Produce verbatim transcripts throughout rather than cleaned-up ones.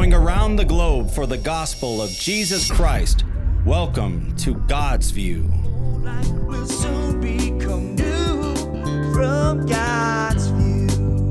going around the globe for the gospel of Jesus Christ. Welcome to God's View. Life will soon become new from God's View.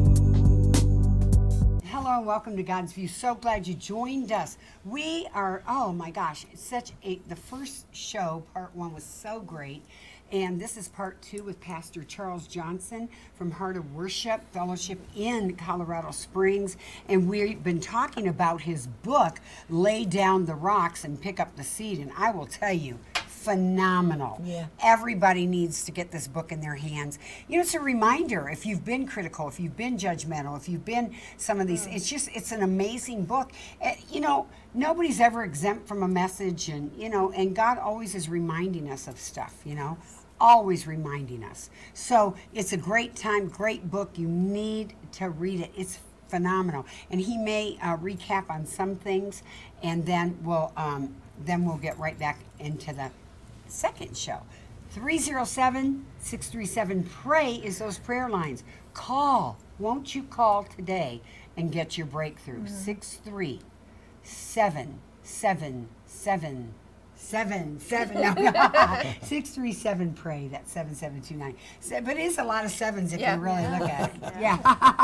Hello and welcome to God's View. So glad you joined us. We are, oh my gosh, it's such a, the first show, part one, was so great. And this is part two with Pastor Charles Johnson from Heart of Worship Fellowship in Colorado Springs. And we've been talking about his book, Lay Down the Rocks and Pick Up the Seed. And I will tell you, phenomenal. Yeah. Everybody needs to get this book in their hands. You know, it's a reminder, if you've been critical, if you've been judgmental, if you've been some of these, it's just, it's an amazing book. Uh, you know, nobody's ever exempt from a message, and, you know, and God always is reminding us of stuff, you know, always reminding us. So it's a great time, great book. You need to read it. It's phenomenal. And he may uh, recap on some things, and then we'll, um, then we'll get right back into the second show. three oh seven, six three seven, pray is those prayer lines. Call. Won't you call today and get your breakthrough? Mm-hmm. six three seven seven seven seven seven no, no. six three seven pray. That's seven seven two nine. So, but it is a lot of sevens if yeah. you really look at it. Yeah.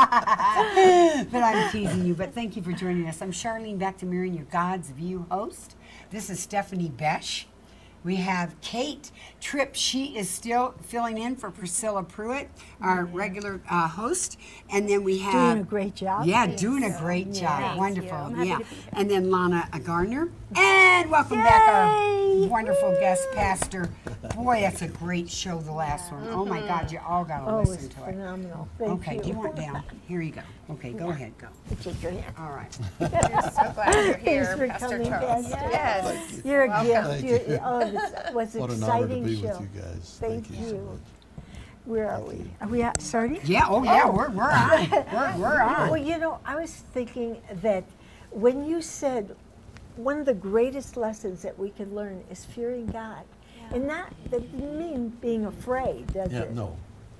yeah. But I'm teasing you. But thank you for joining us. I'm Charlene Bactimiran, your God's View host. This is Stephanie Besh. We have Kate Tripp. She is still filling in for Priscilla Pruitt, our yeah. regular uh, host. And then we have... Doing a great job. Yeah, doing a great yeah. job. Thank Wonderful. Yeah. And then Lana Gardner. And welcome Yay! back our wonderful guest pastor. Boy, that's a great show, the last yeah. one. Oh my God, you all got to oh, listen it's to phenomenal. it. Thank okay, you. do you want down? Here you go. Okay, go yeah. ahead, go. Take your hand. All right. We're so glad you're here, Thanks for Pastor coming, Charles. Pastor. Yes. You. You're a Welcome. gift. Thank You're, you. oh, this was an What an exciting honor to be show. with you guys. Thank, Thank you. so you. much. Where are we? Are we at, starting? Yeah, oh yeah, we're, we're on. We're, we're on. Well, you know, I was thinking that when you said one of the greatest lessons that we can learn is fearing God. Yeah. And that, that doesn't mean being afraid, does Yeah, it? no.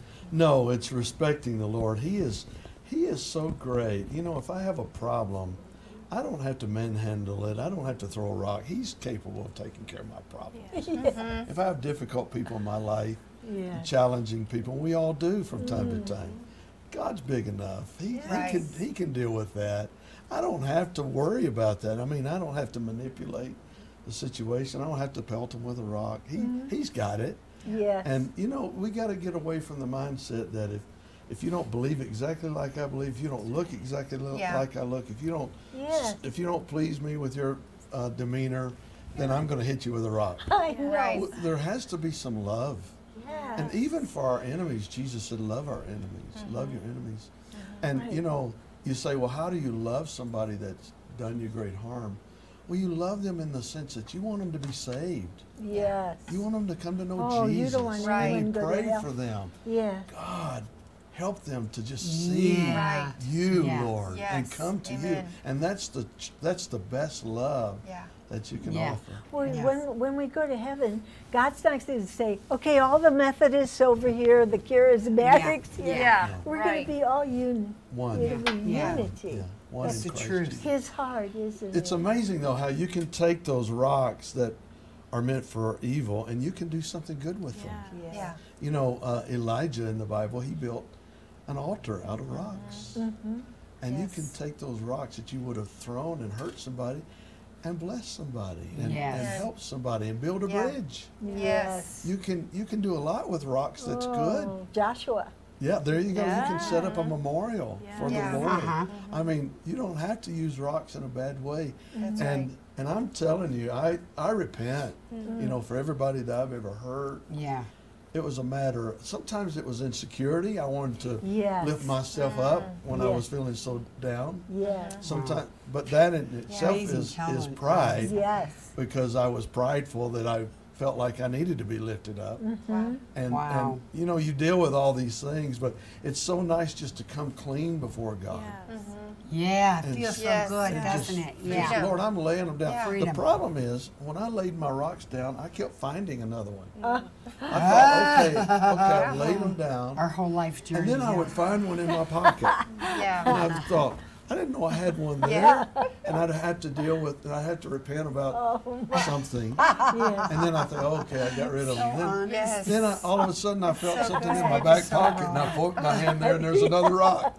No, it's respecting the Lord. He is He is so great. You know, if I have a problem, I don't have to manhandle it. I don't have to throw a rock. He's capable of taking care of my problems. Yeah. Mm-hmm. If I have difficult people in my life, yeah. challenging people, we all do from time mm-hmm. to time. God's big enough. He, Right. he can He can deal with that. I don't have to worry about that. I mean, I don't have to manipulate the situation. I don't have to pelt him with a rock. He mm-hmm. He's got it. Yes. And you know, we got to get away from the mindset that if if you don't believe exactly like I believe, if you don't look exactly lo- Yeah. like I look, if you don't Yes. if you don't please me with your uh, demeanor, then I'm going to hit you with a rock. I know. Right. W- There has to be some love. Yeah. And even for our enemies, Jesus said, love our enemies, Mm-hmm. love your enemies. Mm-hmm. And Right. you know, you say, well, how do you love somebody that's done you great harm? Well, you love them in the sense that you want them to be saved. Yes. You want them to come to know Oh, you Jesus. don't want Right. anyone And to you go to pray hell. for them. Yeah. God, help them to just see Yeah. Right. you, Yes. Lord, Yes. and come to you. Amen. And that's the that's the best love Yeah. that you can Yeah. offer. Well, Yes. when when we go to heaven, God's not going to say, okay, all the Methodists over here, the charismatics Yeah. here. Yeah. We're Right. going to be all un- One. It'll be Yeah. unity. Yeah, one That's in the Christ truth. Jesus. His heart, isn't It's it? amazing, though, how you can take those rocks that are meant for evil and you can do something good with them. Yes. Yeah. You know, uh, Elijah in the Bible, he built an altar out of rocks. Mm-hmm. And you Yes. can take those rocks that you would have thrown and hurt somebody and bless somebody and, Yes. and help somebody and build a Yeah. bridge. Yes. You can you can do a lot with rocks that's good. Oh, Joshua. Yeah, there you go. You can set up a Yeah. memorial for Yeah. the Lord. Uh-huh. I mean, you don't have to use rocks in a bad way. That's and right. and I'm telling you, I I repent. Mm-hmm. You know, for everybody that I've ever hurt. Yeah. It was a matter of, sometimes it was insecurity. I wanted to Yes. lift myself up when I Yes. was feeling so down. Yes. Sometimes, but that in itself Amazing is, is talent. pride, Yes. because I was prideful that I felt like I needed to be lifted up. Mm-hmm. And, Wow. and you know, you deal with all these things, but it's so nice just to come clean before God. Yeah, it And feels so Yes, good, yeah. doesn't it? Just, Yeah. Lord, I'm laying them down. Yeah. Freedom. The problem is, when I laid my rocks down, I kept finding another one. Uh, I thought, okay, okay, I laid them down. Our whole life journey. And then I yeah. would find one in my pocket. Yeah. And I thought, I didn't know I had one there. Yeah. And I'd have to deal with, and I'd have to repent about Oh, my. something. Yes. And then I thought, oh, okay, I got rid of them. Then, Yes. then I, all of a sudden I felt So something in good. my back pocket, and I poked my hand there, and there's another rock.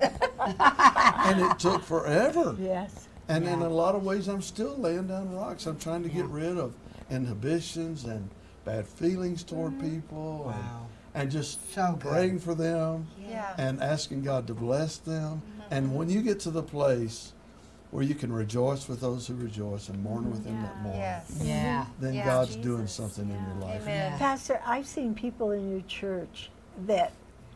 And it took forever. Yes. And in Yeah. a lot of ways, I'm still laying down rocks. I'm trying to get Yeah. rid of inhibitions and bad feelings toward people, Wow. and, and just So good. praying for them Yeah. and asking God to bless them. And when you get to the place where you can rejoice with those who rejoice and mourn with them that mourn, Yes. Yeah. then Yeah. God's doing Jesus, something in your life. Amen. Pastor, I've seen people in your church that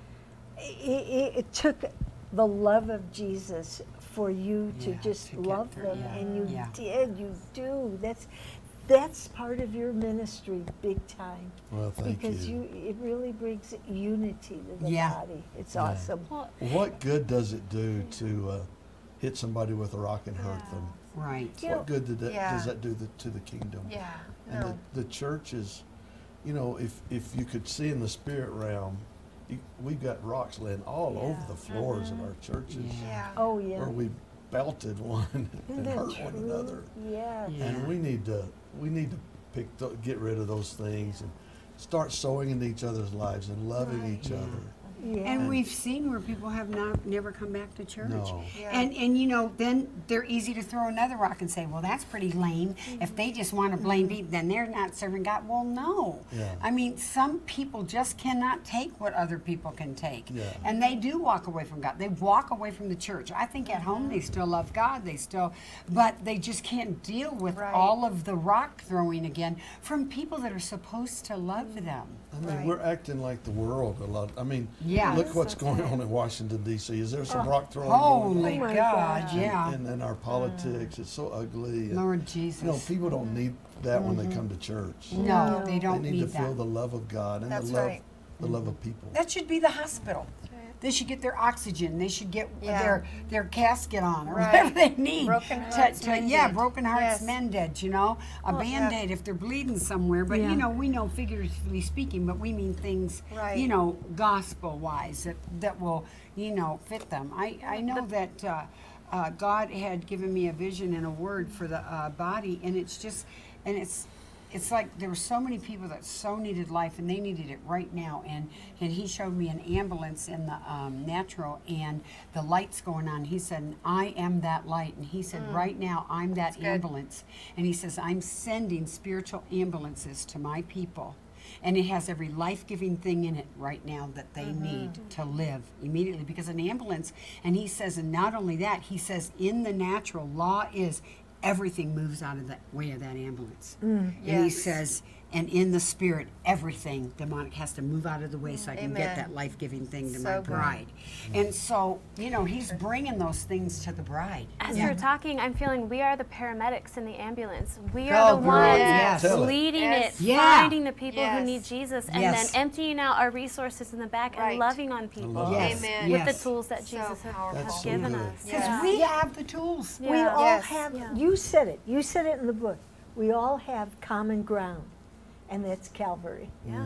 it, it, it took the love of Jesus for you to Yeah, just to get love through, them, yeah, and you yeah. did, you do. That's that's part of your ministry, big time. Well, thank because you. you. it really brings unity to the Yeah. body. It's Yeah. awesome. Well, What good does it do to uh, hit somebody with a rock and hurt them? Right. You know, What good did that, Yeah. does that do the, to the kingdom? Yeah. And No. the, the church is, you know, if, if you could see in the spirit realm, you, we've got rocks laying all over the floors of our churches Yeah. Oh yeah. where we belted one Isn't and that hurt one true? another. Yeah. Yeah. And we need to we need to pick th- get rid of those things and start sowing into each other's lives and loving Right. each Yeah. other. Yeah. And we've seen where people have not never come back to church. No. Yeah. And and you know, then they're easy to throw another rock and say, well, that's pretty lame. If they just want to blame me, then they're not serving God. Well, no. Yeah. I mean, some people just cannot take what other people can take. Yeah. And they do walk away from God. They walk away from the church. I think at home they still love God. They still, but they just can't deal with Right. all of the rock throwing again from people that are supposed to love them. I mean, Right. we're acting like the world a lot. I mean, Yeah. look what's going on in Washington, D C. Is there some rock throwing Holy going Oh my God, God. on? yeah. And, and our politics, it's so ugly. And, Lord Jesus. you know, people don't need that when they come to church. No, No. they don't They need to need feel that. the love of God and That's the love, right. the love of people. That should be the hospital. They should get their oxygen. They should get Yeah. their their casket on or Right. whatever they need. Broken to- hearts to- mended. Yeah, broken hearts Yes. mended. You know, a Well, yeah. band-aid if they're bleeding somewhere. But Yeah. you know, we know figuratively speaking, but we mean things. Right. You know, gospel-wise that that will you know fit them. I I know that. Uh, uh, God had given me a vision and a word for the uh, body, and it's just, and it's, it's like there were so many people that so needed life, and they needed it right now. And and He showed me an ambulance in the um, natural, and the lights going on. He said, "I am that light," and He said, "Right now, I'm that good. ambulance." And He says, "I'm sending spiritual ambulances to my people." And it has every life-giving thing in it right now that they need to live immediately. Because an ambulance, and he says, and not only that, he says in the natural, law is everything moves out of the way of that ambulance. And he Yes. says, and in the spirit, everything demonic has to move out of the way so I can get Amen. that life-giving thing to So my good. bride. And so, you know, he's bringing those things to the bride. As Yeah. you're talking, I'm feeling we are the paramedics in the ambulance. We Oh, are the girl, ones yes. Tell it. leading Yes. it, Yeah. finding the people Yes. who need Jesus, and Yes. then emptying out our resources in the back Right. and loving on people love Yes. Amen. with Yes. the tools that So Jesus has, powerful. has That's so given good. us. Because Yeah. we have the tools. We Yeah. all Yes. have, Yeah. you said it, you said it in the book. We all have common ground, and that's Calvary. Yes.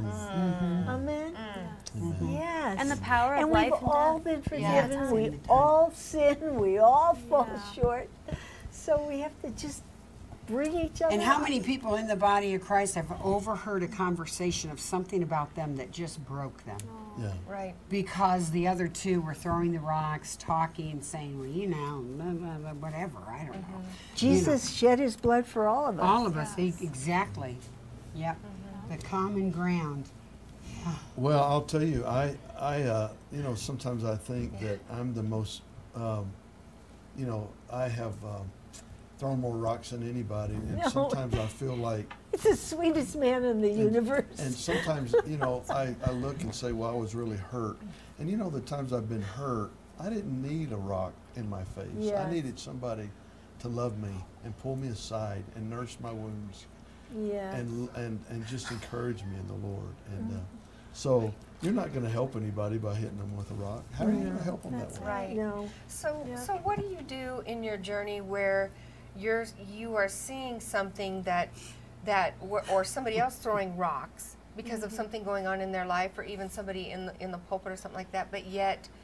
Amen? Yes. And the power of and life we've and all death. been Yeah. forgiven. Yes. We all sin. We all fall Yeah. short. So we have to just bring each other And how up. many people in the body of Christ have overheard a conversation of something about them that just broke them? Yeah. Right. Because the other two were throwing the rocks, talking, saying, well, you know, blah, blah, blah, whatever, I don't know. Jesus shed his blood for all of us. All of us, e- exactly. Yep. The common ground. Well, I'll tell you, I, I, uh, you know, sometimes I think that I'm the most, um, you know, I have um, thrown more rocks than anybody, and No. sometimes I feel like, It's the sweetest man in the universe. and sometimes, you know, I, I look and say, well, I was really hurt, and you know, the times I've been hurt, I didn't need a rock in my face. Yes. I needed somebody to love me and pull me aside and nurse my wounds yeah. and and and just encourage me in the Lord. And uh, so you're not going to help anybody by hitting them with a rock. How are you going to help them that way? Right. No. So, Yeah. so what do you do in your journey where you're you are seeing something that that or, or somebody else throwing rocks because of something going on in their life, or even somebody in the, in the pulpit or something like that, but yet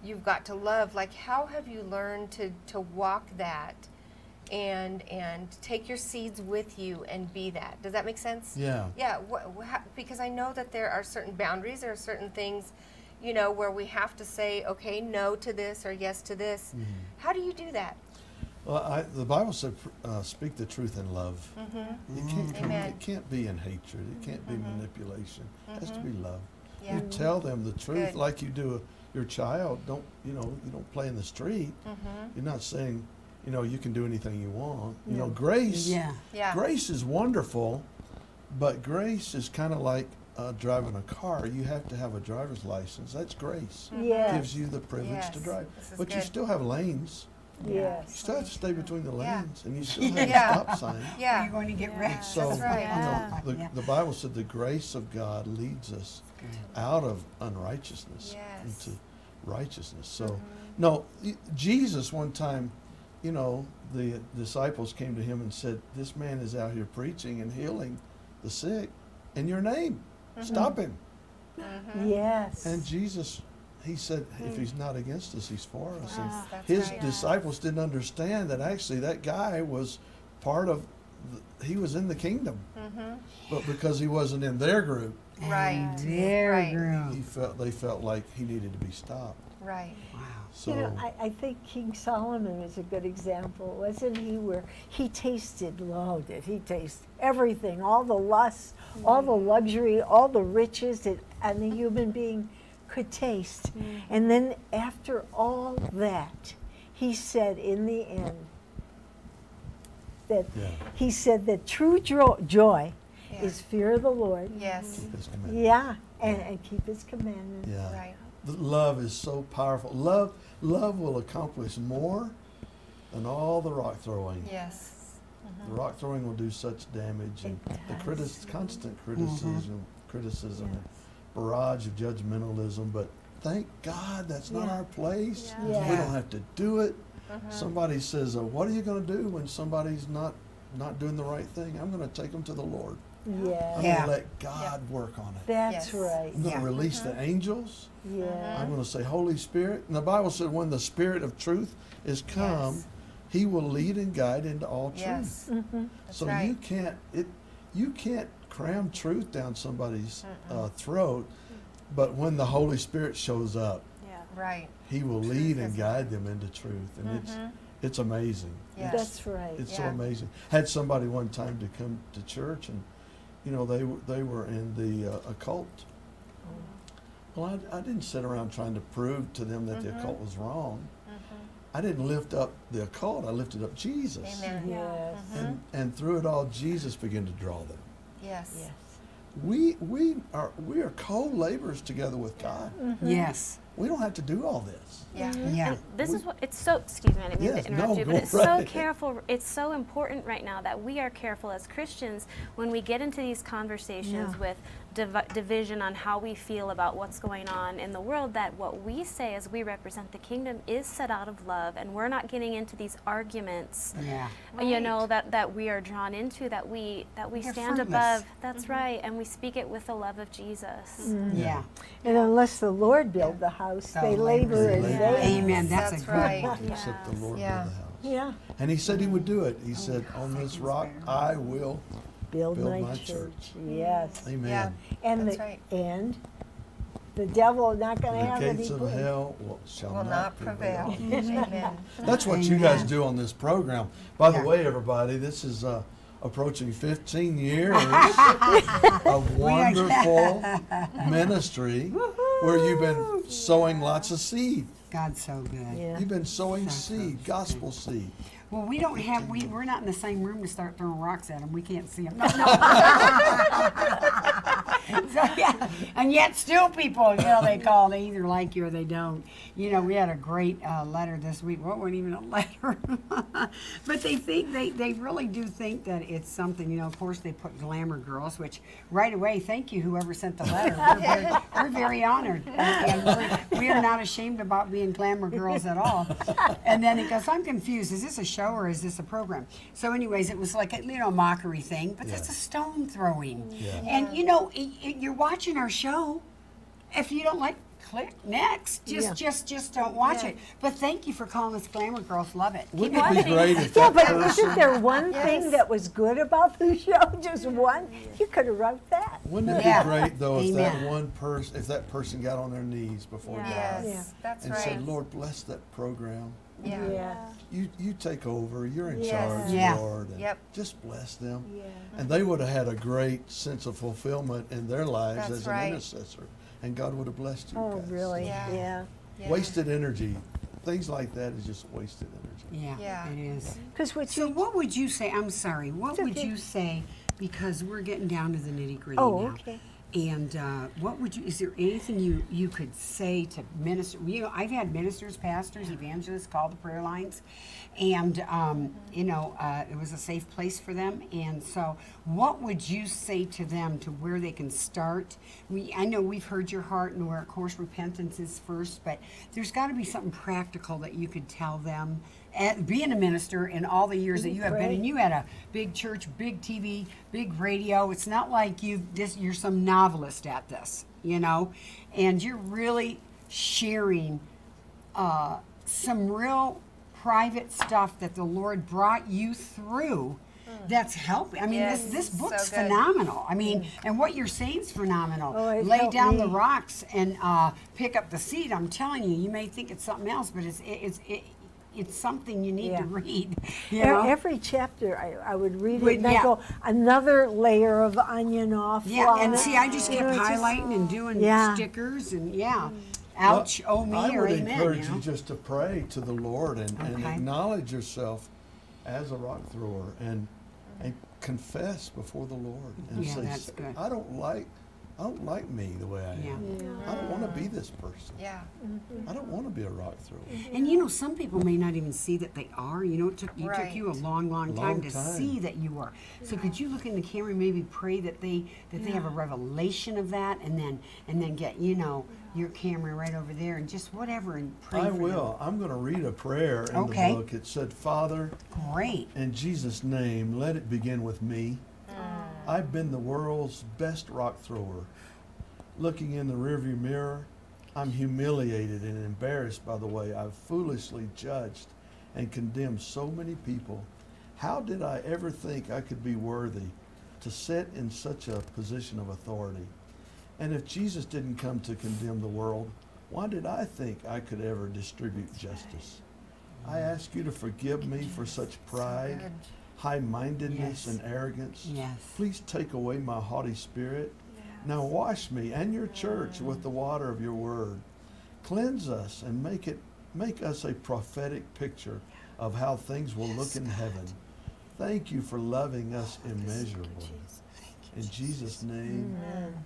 you've got to love. Like, how have you learned to, to walk that and and take your seeds with you and be that? Does that make sense? Yeah. Yeah, wh- wh- how- because I know that there are certain boundaries, there are certain things, you know, where we have to say, okay, no to this or yes to this. Mhm. How do you do that? Well, I, the Bible said, uh, "Speak the truth in love." Mm-hmm. It can't come, Amen. it can't be in hatred. It can't be manipulation. It has to be love. Yeah. You tell them the truth Good. like you do a, your child. Don't you know? You don't play in the street. Mm-hmm. You're not saying, you know, you can do anything you want. You know, No. grace. Yeah. Yeah. Grace is wonderful, but grace is kind of like uh, driving a car. You have to have a driver's license. That's grace. Yes. Gives you the privilege to Yes. drive. This is But you good. still have lanes. You Yes. still have to stay between the Yeah. lanes, and you still have Yeah. a stop sign. Are Yeah. you going to get wrecked? So, That's right. you know, Yeah. the, Yeah. the Bible said the grace of God leads us out of unrighteousness Yes. into righteousness. So, no, y- Jesus one time, you know, the disciples came to him and said, "This man is out here preaching and healing the sick in your name. Stop him." Yes. And Jesus, he said, if he's not against us, he's for us. And Yes, that's his right. disciples didn't understand that actually that guy was part of, the, he was in the kingdom. Mm-hmm. But because he wasn't in their group, Right. There, Right. girl. he felt they felt like he needed to be stopped. Right. Wow. So You know, I, I think King Solomon is a good example, wasn't he? Where he tasted, oh, did he taste everything, all the lust, all the luxury, all the riches that any human being could taste. And then after all that, he said in the end that Yeah. he said that true jo- joy Yeah. is fear of the Lord. Yes. keep his commandments. Yeah, and, and keep his commandments. Yeah. Right. The love is so powerful. Love, love will accomplish more than all the rock throwing. Yes. The rock throwing will do such damage, and It the does. critis- constant criticism, criticism, and barrage of judgmentalism. But thank God that's not Yeah. our place. Yeah. Yeah. We don't have to do it. Mm-hmm. Somebody says, uh, "What are you going to do when somebody's not not doing the right thing?" I'm going to take them to the Lord. Yeah, I'm Yeah. going to let God work on it. that's Yes. right. I'm going to Yeah. release the angels. Yeah. I'm going to say, Holy Spirit. And the Bible said, when the Spirit of truth is come, Yes. He will lead and guide into all truth. Yes. Mhm. That's So right. you can't it, you can't cram truth down somebody's uh, throat. But when the Holy Spirit shows up, Yeah. Right. He will Truth lead and is- guide them into truth, and it's Mhm. it's amazing. Yes. That's right. It's so Yeah. amazing. Had somebody one time to come to church, and you know they were they were in the uh, occult. Well, I, I didn't sit around trying to prove to them that the Mhm. occult was wrong. Mm-hmm. I didn't lift up the occult. I lifted up Jesus, Amen. Yes. and and through it all, Jesus began to draw them. Yes. Yes. We we are we are co-laborers together with God. Yes. We don't have to do all this. Yeah. Yeah. And this We- is what it's so. Excuse me, I didn't mean Yes, to interrupt no, you, go but it's right so ahead. careful. It's so important right now that we are careful as Christians when we get into these conversations Yeah. with divi- division on how we feel about what's going on in the world. That what we say as we represent the kingdom is set out of love, and we're not getting into these arguments. Yeah. You know that that we are drawn into. That we that we They're stand fruitless. above. That's right, and we speak it with the love of Jesus. Yeah. And unless the Lord build the house, So they labor labor They in labor. vain. Amen. That's, That's a good right. one. Except the Lord Yeah. build the house. Yeah. And He said He would do it. He said, "On this rock I will." Build, Build my, my church. church. Yes. Amen. Yeah. And That's the right. and the devil not going to have The any gates of place. hell will, shall Will not prevail. Amen. That's what you guys Amen. do on this program. By the Yeah. way, everybody, this is uh, approaching fifteen years of wonderful ministry where you've been sowing lots of seed. God's so good. Yeah. You've been sowing So seed, good. gospel seed. Well, we don't have, we, we're not in the same room to start throwing rocks at them. We can't see them. No, no. So, yeah. And yet still people, you know, they call, they either like you or they don't. You know, we had a great uh, letter this week. Well, it wasn't even a letter. But they think, they, they really do think that it's something, you know, of course they put glamour girls, which right away, thank you whoever sent the letter. We're very, we're very honored. And we're, we are not ashamed about being glamour girls at all. And then it goes, I'm confused. Is this a show or is this a program? So anyways, it was like a, you know, mockery thing, but it's Yeah. a stone throwing. Yeah. And you know, i i you're watching our show. If you don't like click next. Just, Yeah. just, just don't watch Yeah. it. But thank you for calling us Glamour Girls. Love it. Keep Wouldn't it be watching. great if Yeah, that but person, isn't there one Yes. thing that was good about the show? Just one? You could have wrote that. wouldn't it Yeah. be great though if that Amen. one person, if that person got on their knees before Yeah. God Yes, Yeah. that's and right. said, Lord, bless that program. Yeah. Yeah. You you take over. You're in Yes. charge, Yeah. Lord. And Yep. just bless them. Yeah. And they would have had a great sense of fulfillment in their lives That's as an right. intercessor. And God would have blessed you Oh, guys. really? Yeah. Yeah. Yeah. Wasted energy. Things like that is just wasted energy. Yeah, Yeah. it is. Because what So you what would you say, I'm sorry, what It's would okay. you say, because we're getting down to the nitty gritty Oh, now. okay. And uh, what would you, is there anything you, you could say to minister, you know, I've had ministers, pastors, evangelists call the prayer lines, and, um, you know, uh, it was a safe place for them. And so what would you say to them to where they can start? We, I know we've heard your heart and where, of course, repentance is first, but there's got to be something practical that you could tell them. At, being a minister in all the years that you have been, Right. and you had a big church, big T V, big radio. It's not like you this you're some novelist at this, you know, and you're really sharing uh, some real private stuff that the Lord brought you through. That's helping. I mean, Yes, this this so book's good. phenomenal. I mean, and what you're saying is phenomenal. Oh, it Lay helped down the me. rocks and uh, pick up the seed. I'm telling you, you may think it's something else, but it's it's it, it's something you need Yeah. to read. You E- know? every chapter I, I would read it Would- and I yeah. go another layer of onion off. Yeah, on and it. see, I just You kept know, just- highlighting and doing Yeah. stickers and yeah. Ouch, Well, oh me, I or would amen. encourage You know? you just to pray to the Lord and, and Okay. acknowledge yourself as a rock thrower and and confess before the Lord and Yeah, say, that's good. I don't like I don't like me the way I am. Yeah. I don't want to be this person. Yeah. I don't want to be a rock thrower. And you know, some people may not even see that they are. You know, it took you Right. took you a long, long time Long to time. see that you were. So could you look in the camera and maybe pray that they that they have a revelation of that, and then and then get you know your camera right over there and just whatever and pray. I for will. I'm going to read a prayer in Okay. the book. It said, Father, Them. Great. in Jesus' name, let it begin with me. I've been the world's best rock thrower. Looking in the rearview mirror, I'm humiliated and embarrassed by the way I've foolishly judged and condemned so many people. How did I ever think I could be worthy to sit in such a position of authority? And if Jesus didn't come to condemn the world, why did I think I could ever distribute justice? I ask you to forgive me for such pride, good. high-mindedness, Yes. and arrogance. Yes. Please take away my haughty spirit. Now wash me and your church with the water of your word. Cleanse us and make it make us a prophetic picture of how things will look in heaven. Thank you for loving us immeasurably. In Jesus' name,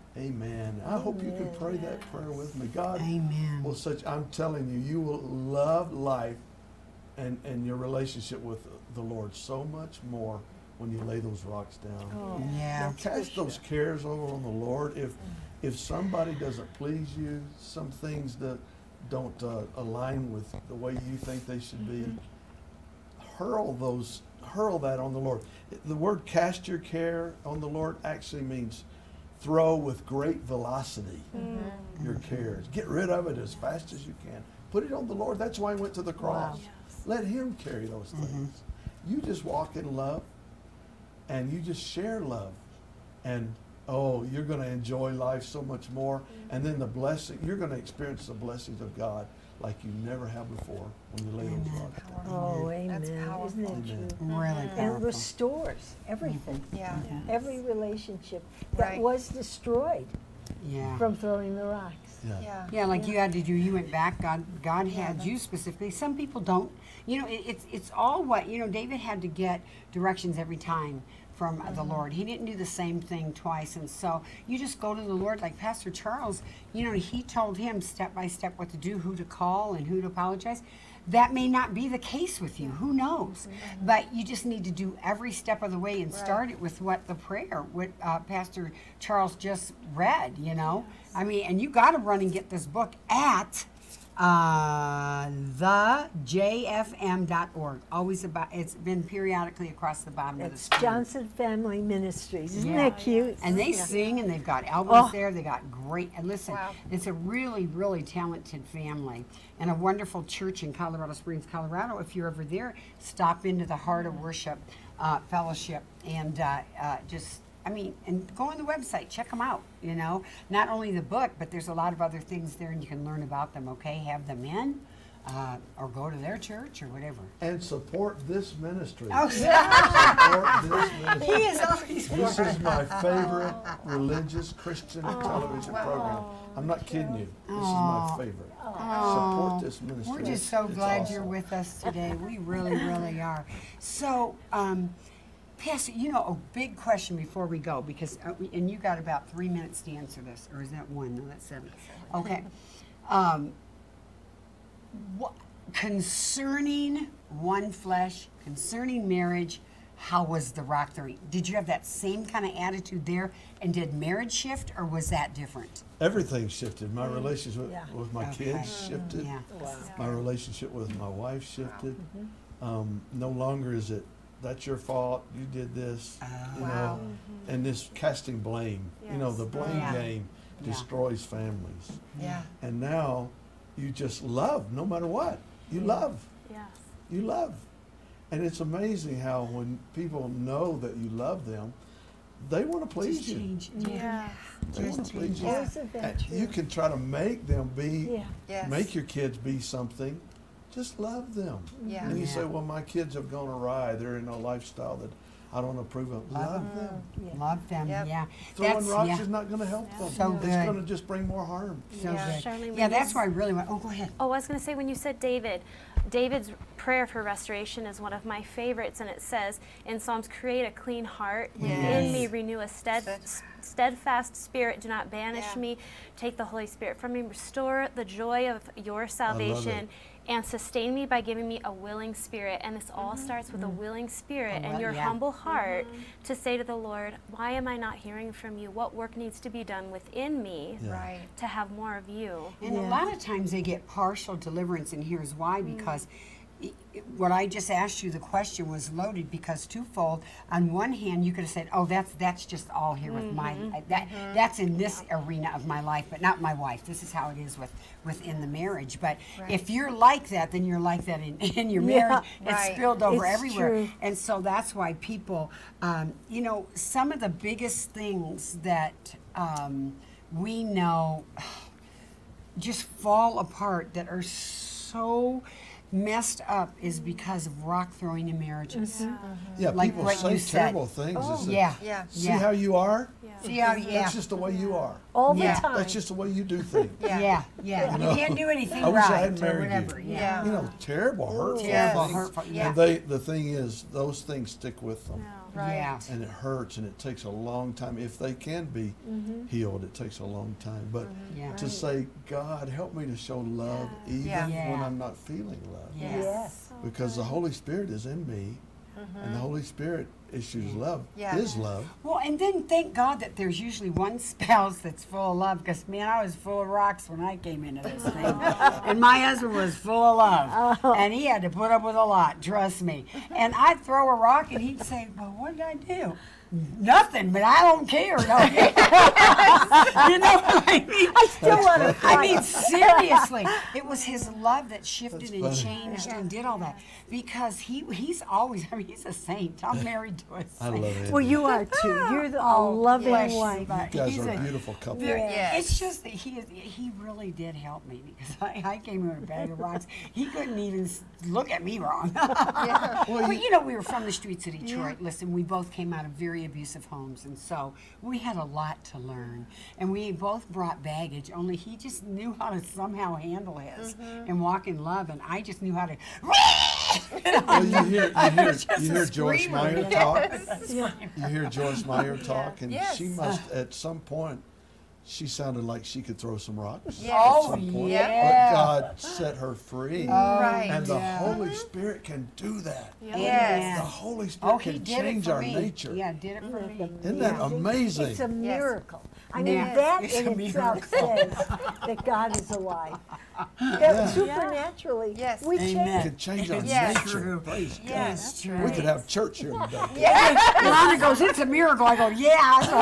amen. I hope you can pray that prayer with me. God Amen. will such, I'm telling you, you will love life and, and your relationship with the Lord so much more when you lay those rocks down. Oh, Yeah. that's for Cast sure. those cares over on the Lord. If if somebody doesn't please you, some things that don't uh, align with the way you think they should be, hurl those, hurl that on the Lord. The word "cast your care on the Lord" actually means throw with great velocity your cares. Get rid of it as fast as you can. Put it on the Lord. That's why He went to the cross. Wow. Let Him carry those things. You just walk in love, and you just share love, and oh, you're going to enjoy life so much more. And then the blessing, you're going to experience the blessings of God like you never have before when you lay those rocks down. Oh, That's amen. powerful. Isn't it Amen. true? Really And powerful. restores everything. Yeah. Every relationship that Right. was destroyed Yeah. from throwing the rocks. Yeah. Yeah. Yeah, like you had to do. You went back. God, God had you specifically. Some people don't. You know, it, it's it's all what you know. David had to get directions every time from the Lord. He didn't do the same thing twice, and so you just go to the Lord. Like Pastor Charles, you know, he told him step by step what to do, who to call, and who to apologize. That may not be the case with you. Who knows? But you just need to do every step of the way and start it with what the prayer, what uh, Pastor Charles just read. You know, I mean, and you got to run and get this book at Uh, the J F M dot org. Always about, it's been periodically across the bottom of the It's screen. Johnson Family Ministries. Isn't Yeah. that cute? And they Yeah. sing, and they've got albums Oh. there. They got great. And listen, Wow. it's a really, really talented family and a wonderful church in Colorado Springs, Colorado. If you're ever there, stop into the Heart of Worship uh, Fellowship and uh, uh, just. I mean, and go on the website, check them out, you know. Not only the book, but there's a lot of other things there, and you can learn about them, okay? Have them in, uh, or go to their church, or whatever. And support this ministry. Oh, Support this ministry. he is always This is my favorite religious Christian television program. I'm not kidding you. This is my favorite. Support this ministry. We're just so It's glad awesome. you're with us today. We really, really are. So, um, Pastor, you know, a big question before we go, because, uh, we, and you got about three minutes to answer this, or is that one? No, that's seven. Okay. Um, what, concerning one flesh, concerning marriage, how was the rock throwing? Did you have that same kind of attitude there, and did marriage shift, or was that different? Everything shifted. My relationship with, Yeah. with my Okay. kids shifted. Yeah. My relationship with my wife shifted. Um, no longer is it, that's your fault, you did this, you Wow. know, and this casting blame. You know, Yes. the blame Yeah. game Yeah. destroys families. Yeah. And now you just love, no matter what. You love. Yes. You love. And it's amazing how when people know that you love them, they want to please Just you. change. Yeah. They want to please you. Yeah. Isn't that And you true? can try to make them be, Yeah. Yes. make your kids be something. Just love them. Yeah. And you Yeah. say, well, my kids have gone awry. They're in a lifestyle that I don't approve of. Love Love them. Love them, Yep. yeah. Throwing That's, rocks yeah. is not going to help them. So It's good. going to just bring more harm. So Yeah. good. Charlene, Yeah, when that's you- why I really want. Oh, go ahead. Oh, I was going to say, when you said David, David's prayer for restoration is one of my favorites, and it says in Psalms, create a clean heart within Yes. me, renew a stead, Stead- steadfast spirit, do not banish Yeah. me, take the Holy Spirit from me, restore the joy of your salvation, and sustain me by giving me a willing spirit. And this all starts with a willing spirit A and will- your yeah. humble heart to say to the Lord, why am I not hearing from you? What work needs to be done within me Yeah. Right. to have more of you? And a Yeah. lot of times they get partial deliverance, and here's why, because i- i- what I just asked you, the question was loaded, because twofold. On one hand, you could have said, "Oh, that's that's just all here with my uh, that that's in this arena of my life, but not my wife. This is how it is with within the marriage." But Right. if you're like that, then you're like that in, in your Yeah. marriage. It's Right. spilled over It's everywhere, true. and so that's why people, um, you know, some of the biggest things that um, we know just fall apart that are so messed up is because of rock throwing in marriages. Yeah, Like people what say you said. terrible things. It's that, Yeah. Yeah. See Yeah. how you are? See how, yeah. That's just the way you are. All the Yeah. time. That's just the way you do things. Yeah. Yeah, yeah. You know, You can't do anything I wish I right hadn't or married you. whatever. Yeah. Yeah. You know, terrible, hurtful Terrible, things. hurtful. Yeah. And they, the thing is, those things stick with them. Right. Yeah. And it hurts, and it takes a long time. If they can be healed, it takes a long time. But Yeah. to say, God, help me to show love even Yeah. when Yeah. I'm not feeling love. Yes. Yes. Because the Holy Spirit is in me, and the Holy Spirit issues love, Yeah. is love. Well, and then thank God that there's usually one spouse that's full of love, because man, I was full of rocks when I came into this thing, and my husband was full of love, and he had to put up with a lot. Trust me. And I'd throw a rock, and he'd say, "Well, what did I do?" Nothing, but I don't care. No. You know what I mean? I still want to I mean, seriously, it was his love that shifted That's and funny. changed and did all that, because he he's always, I mean, he's a saint. I'm married to a saint. I love it. Well, you are too. You're the Oh, a loving bless you, wife. but You guys he's are a- a beautiful couple. There- Yes. It's just that he is, he really did help me, because I, I came in with a bag of rocks. He couldn't even s- look at me wrong. Well, you know, we were from the streets of Detroit. Listen, we both came out of very abusive homes, and so we had a lot to learn. And we both brought baggage, only he just knew how to somehow handle his and walk in love, and I just knew how to. Well, you hear, I you hear, was just you a hear Joyce screamer, Meyer you know? talk. You hear Joyce Meyer talk, and Yes. she must, at some point, she sounded like she could throw some rocks. Yes. At Oh, some point. yeah. But God set her free. Right. And the yeah. Holy Spirit can do that. Yes. The Holy Spirit Oh, he can did it change for our me. nature. Yeah, did it for me. Isn't that Yeah. amazing? It's a miracle. I mean, Yes, that it's a in itself says that God is alive. That Yeah. supernaturally, Yes. we Amen. We change. could change our Yes. nature. True. Praise God. Yes, That's true. true. We could have church here today. Lana goes, it's a miracle. I go, yeah, it's a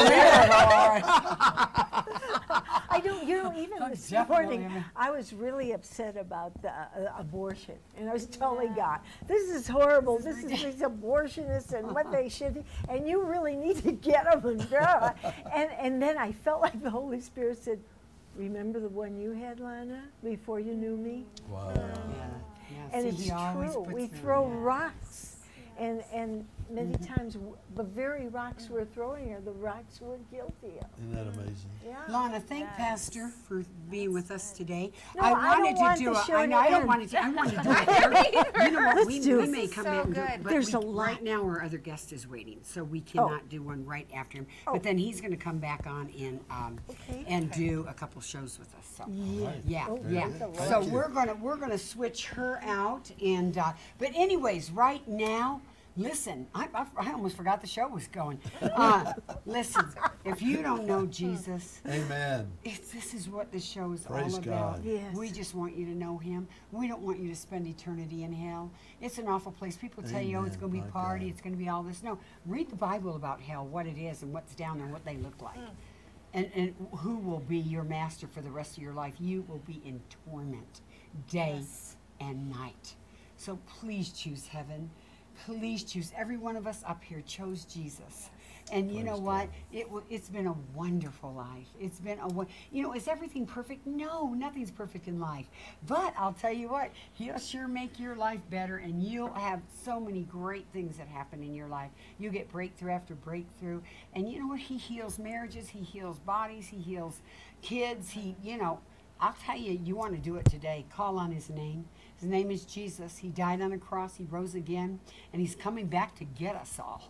miracle. I don't, you know, even Oh, this definitely, morning, I mean- I was really upset about the uh, abortion. And I was telling God, this is horrible. This is these abortionists and what they should do. And you really need to get them. And, blah. and, and then I felt like the Holy Spirit said, remember the one you had, Lana, before you knew me? Wow. Yeah, yeah. And See, it's he always true. puts We them, throw yeah. rocks. And, and many times, w- the very rocks we're throwing are the rocks we're guilty of. Isn't that amazing? Yeah. Lana, thank Pastor for being with us today. No, I I wanted don't to want do the a, show I to know, I don't end. want it to, I want to do it. You know what, Let's we, do we it. may This is come so in, and do it, good. but There's we, a lot. right now our other guest is waiting, so we cannot do one right after him. But then he's going to come back on and um, Okay. and do a couple shows with us. So. Yeah. Yeah, Oh, yeah. good. So Thank you. we're gonna we're gonna switch her out, and uh, but anyways, right now, listen. I, I, I almost forgot the show was going. Uh, listen, if you don't know Jesus, Amen. if this is what the show is Praise all about. God. Yes. We just want you to know Him. We don't want you to spend eternity in hell. It's an awful place. People tell you, oh, it's Amen. going to be My party, God. it's going to be all this. No, read the Bible about hell, what it is, and what's down there, and what they look like. And, and who will be your master for the rest of your life. You will be in torment day Yes. and night. So please choose heaven. Please choose. Every one of us up here chose Jesus. And you know Praise what? God. It w- it's been a wonderful life. It's been a won- you know, is everything perfect? No, nothing's perfect in life. But I'll tell you what, He'll sure make your life better, and you'll have so many great things that happen in your life. You get breakthrough after breakthrough, and you know what? He heals marriages. He heals bodies. He heals kids. He, you know, I'll tell you, you want to do it today. Call on His name. His name is Jesus. He died on a cross. He rose again, and He's coming back to get us all.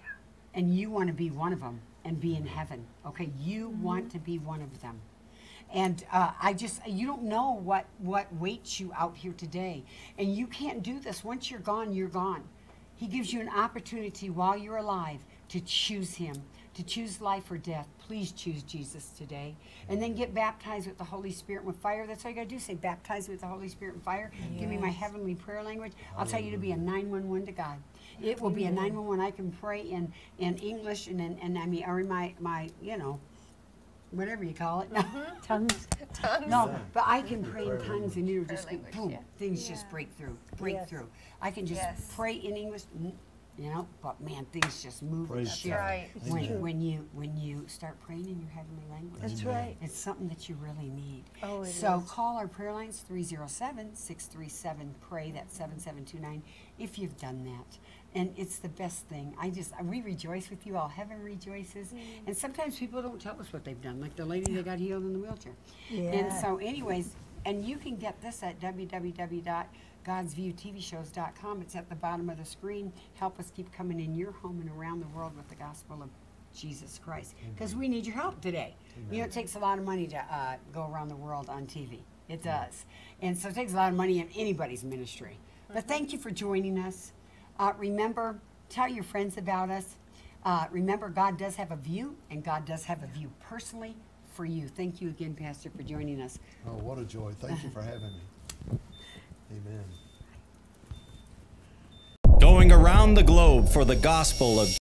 And you want to be one of them and be in heaven. Okay, you want to be one of them. And uh, I just, you don't know what, what waits you out here today. And you can't do this. Once you're gone, you're gone. He gives you an opportunity while you're alive to choose Him, to choose life or death. Please choose Jesus today. And then get baptized with the Holy Spirit and with fire. That's all you got to do. Say, baptize me with the Holy Spirit and fire. Give me my heavenly prayer language. I'll tell you to be a nine one one to God. It will be a nine one one. I can pray in, in English and, in, and I mean, or in my, my, you know, whatever you call it. Tongues. Tongues. No, but I can pray in tongues and it'll just go language, boom, yeah. things just break through, break Yes. through. I can just Yes. pray in English, mm, you know, but man, things just move and Praise shift God. right. when Amen. when you when you start praying in your heavenly language. That's Amen. right. It's something that you really need. Oh, it so is. call our prayer lines three oh seven, six three seven, pray, that's seven seven two nine, if you've done that. And it's the best thing. I just, we rejoice with you all. Heaven rejoices. And sometimes people don't tell us what they've done, like the lady that got healed in the wheelchair. And Yeah. so anyways, and you can get this at w w w dot gods view t v shows dot com. It's at the bottom of the screen. Help us keep coming in your home and around the world with the gospel of Jesus Christ. Because we need your help today. You know, it takes a lot of money to uh, go around the world on T V. It does. And so it takes a lot of money in anybody's ministry. But thank you for joining us. Uh, remember, tell your friends about us. Uh, remember, God does have a view, and God does have a view personally for you. Thank you again, Pastor, for joining us. Oh, what a joy. Thank you for having me. Amen. Going around the globe for the gospel of